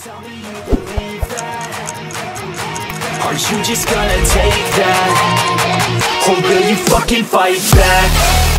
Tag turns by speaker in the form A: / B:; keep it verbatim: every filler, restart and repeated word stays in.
A: Tell me you believe that. Are you just gonna take that? Or will you fucking fight back?